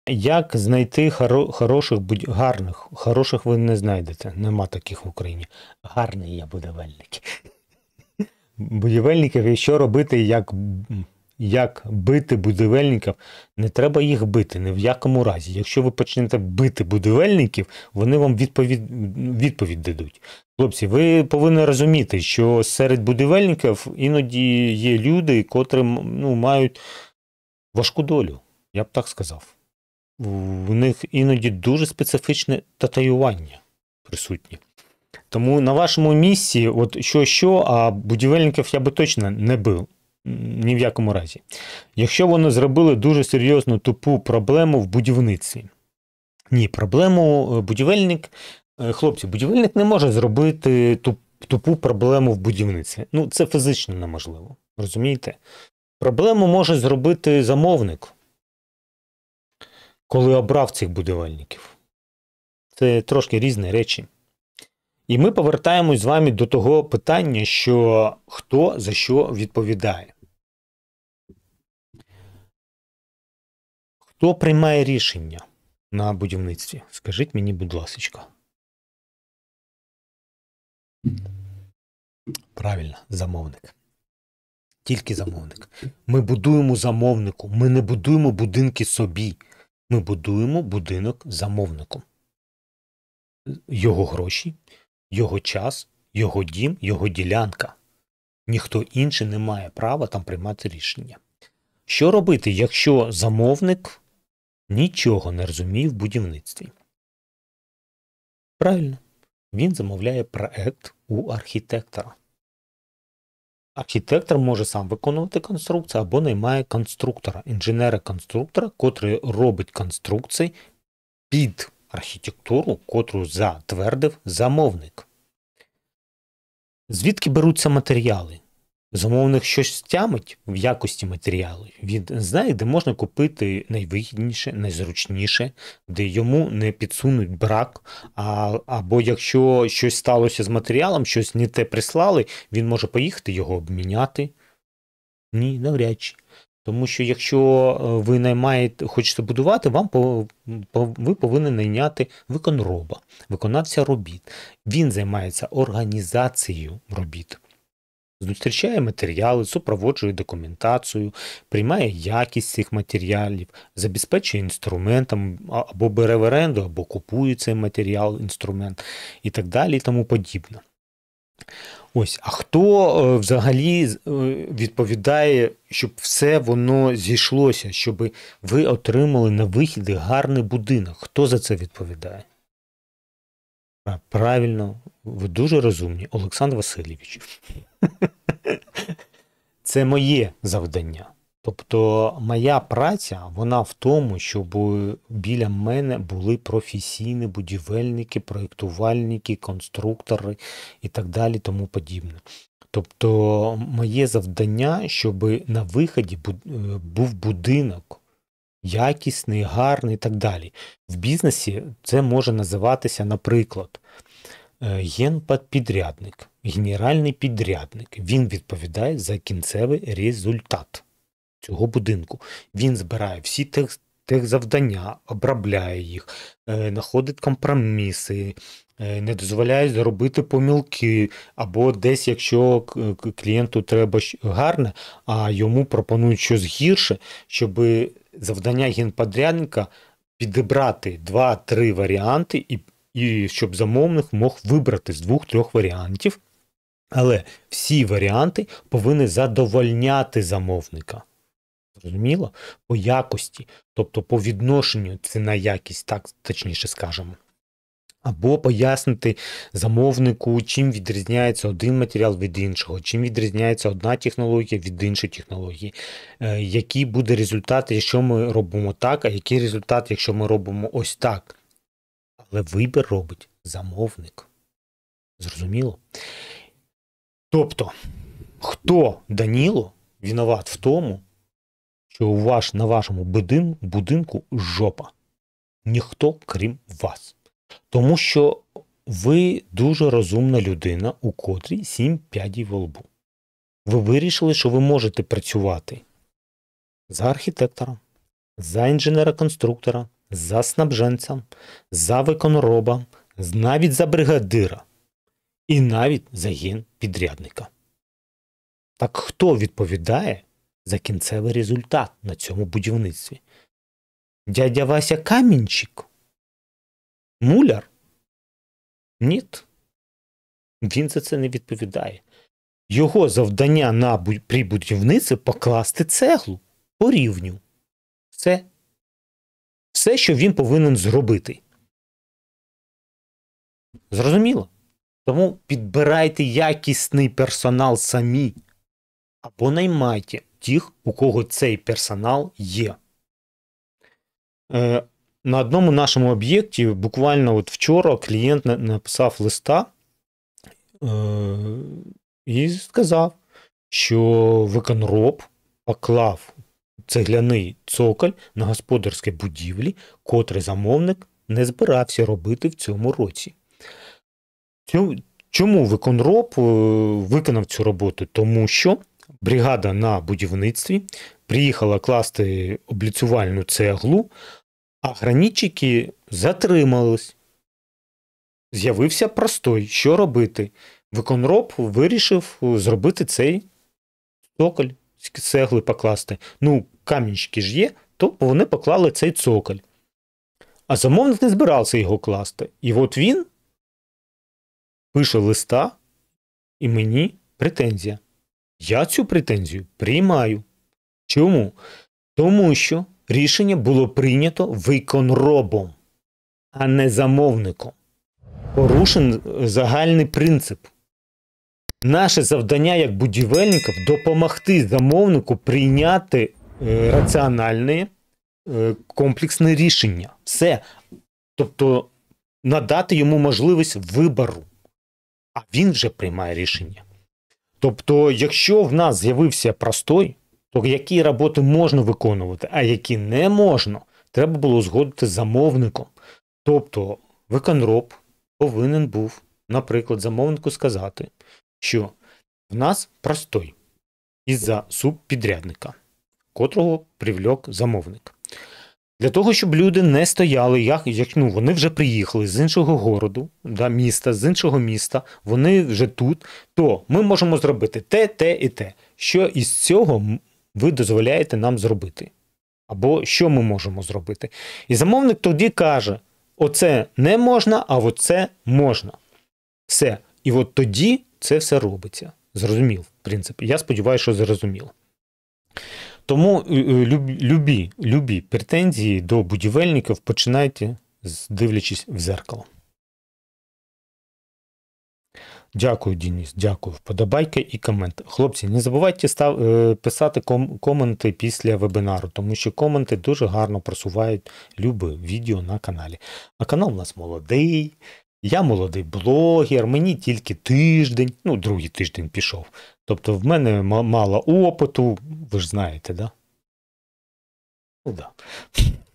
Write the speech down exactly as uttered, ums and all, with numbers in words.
Як знайти хоро- хороших, будь- гарних? Хороших ви не знайдете. Нема таких в Україні. Гарний я будівельник. Будівельників, і що робити, як, м, як бити будівельників, не треба їх бити, ні в якому разі. Якщо ви почнете бити будівельників, вони вам відповідь, відповідь дадуть. Хлопці, ви повинні розуміти, що серед будівельників іноді є люди, котрі м, ну, мають важку долю, я б так сказав. У них іноді дуже специфічне татуювання присутні. Тому на вашому місці, от що-що, а будівельників я би точно не бив. Ні в якому разі. Якщо вони зробили дуже серйозну тупу проблему в будівництві. Ні, проблему е, будівельник, е, хлопці, будівельник не може зробити туп- тупу проблему в будівництві. Ну, це фізично неможливо. Розумієте? Проблему може зробити замовник, коли обрав цих будівельників. Це трошки різні речі. І ми повертаємось з вами до того питання, що хто за що відповідає. Хто приймає рішення на будівництві? Скажіть мені, будь ласка. Правильно, замовник. Тільки замовник. Ми будуємо замовнику, ми не будуємо будинки собі. Ми будуємо будинок замовнику. Його гроші, його час, його дім, його ділянка. Ніхто інший не має права там приймати рішення. Що робити, якщо замовник нічого не розуміє в будівництві? Правильно, він замовляє проект у архітектора. Архітектор може сам виконувати конструкцію або наймає конструктора, інженера-конструктора, котрий робить конструкції під архітектуру, котру затвердив замовник. Звідки беруться матеріали? Замовник щось тямить в якості матеріалу. Він знає, де можна купити найвигідніше, найзручніше, де йому не підсунуть брак, а, або якщо щось сталося з матеріалом, щось не те прислали, він може поїхати його обміняти. Ні, навряд чи. Тому що якщо ви наймаєте, хочете будувати, вам по, по, ви повинні найняти виконроба, виконавця робіт. Він займається організацією робіт. Зустрічає матеріали, супроводжує документацію, приймає якість цих матеріалів, забезпечує інструментом, або бере в оренду, або купує цей матеріал, інструмент і так далі і тому подібне. Ось, а хто е, взагалі е, відповідає, щоб все воно зійшлося, щоб ви отримали на вихід гарний будинок? Хто за це відповідає? Правильно, ви дуже розумні, Олександр Васильович. Це моє завдання. Тобто моя праця, вона в тому, щоб біля мене були професійні будівельники, проєктувальники, конструктори і так далі тому подібне. Тобто моє завдання, щоб на виході був будинок якісний, гарний і так далі. В бізнесі це може називатися, наприклад, генпідрядник, генеральний підрядник. Він відповідає за кінцевий результат цього будинку. Він збирає всі тех, техзавдання, обробляє їх, е, знаходить компроміси, е, не дозволяє зробити помилки, або десь, якщо клієнту треба гарне, а йому пропонують щось гірше, щоб завдання генпідрядника підібрати два-три варіанти і І щоб замовник мог вибрати з двох-трьох варіантів, але всі варіанти повинні задовольняти замовника. Зрозуміло? По якості, тобто по відношенню ціна-якість, так точніше скажемо. Або пояснити замовнику, чим відрізняється один матеріал від іншого, чим відрізняється одна технологія від іншої технології, е, який буде результат, якщо ми робимо так, а який результат, якщо ми робимо ось так. Але вибір робить замовник. Зрозуміло? Тобто, хто, Даніло, винуват в тому, що у ваш, на вашому будин, будинку жопа? Ніхто, крім вас. Тому що ви дуже розумна людина, у котрій сім пядей во лбу. Ви вирішили, що ви можете працювати за архітектором, за інженера-конструктора, за снабженця, за виконроба, навіть за бригадира і навіть за генпідрядника. Так хто відповідає за кінцевий результат на цьому будівництві? Дядя Вася камінчик? Муляр? Ні. Він за це не відповідає. Його завдання на, при будівництві покласти цеглу по рівню. Все. Все, що він повинен зробити. Зрозуміло? Тому підбирайте якісний персонал самі. Або наймайте тих, у кого цей персонал є. Е, на одному нашому об'єкті буквально от вчора клієнт написав листа е, і сказав, що виконроб поклав цегляний цоколь на господарській будівлі, котрий замовник не збирався робити в цьому році. Чому виконроб виконав цю роботу? Тому що бригада на будівництві приїхала класти обліцювальну цеглу, а гранітчики затримались. З'явився простой. Що робити? Виконроб вирішив зробити цей цоколь з цегли покласти. Ну, камінчики ж є, то вони поклали цей цоколь. А замовник не збирався його класти. І от він пише листа, і мені претензія. Я цю претензію приймаю. Чому? Тому що рішення було прийнято виконробом, а не замовником. Порушен загальний принцип. Наше завдання як будівельників – допомогти замовнику прийняти е, раціональне, е, комплексне рішення. Все. Тобто надати йому можливість вибору. А він вже приймає рішення. Тобто, якщо в нас з'явився простой, то які роботи можна виконувати, а які не можна, треба було узгодити з замовником. Тобто, виконроб повинен був, наприклад, замовнику сказати, що в нас простой із-за субпідрядника, котрого привлек замовник. Для того, щоб люди не стояли, як, як ну, вони вже приїхали з іншого городу, да, міста, з іншого міста, вони вже тут, то ми можемо зробити те, те і те. Що із цього ви дозволяєте нам зробити? Або що ми можемо зробити? І замовник тоді каже, оце не можна, а оце можна. Все. І от тоді це все робиться. Зрозумів, в принципі. Я сподіваюся, що зрозуміло. Тому любі, любі претензії до будівельників починайте, дивлячись в зеркало. Дякую, Денис, дякую. Вподобайки і комент. Хлопці, не забувайте став, писати ком, коменти після вебінару, тому що коменти дуже гарно просувають любе відео на каналі. А канал у нас молодий, я молодий блогер, мені тільки тиждень, ну, другий тиждень пішов. Тобто в мене мало опиту, ви ж знаєте, да? Ну, да.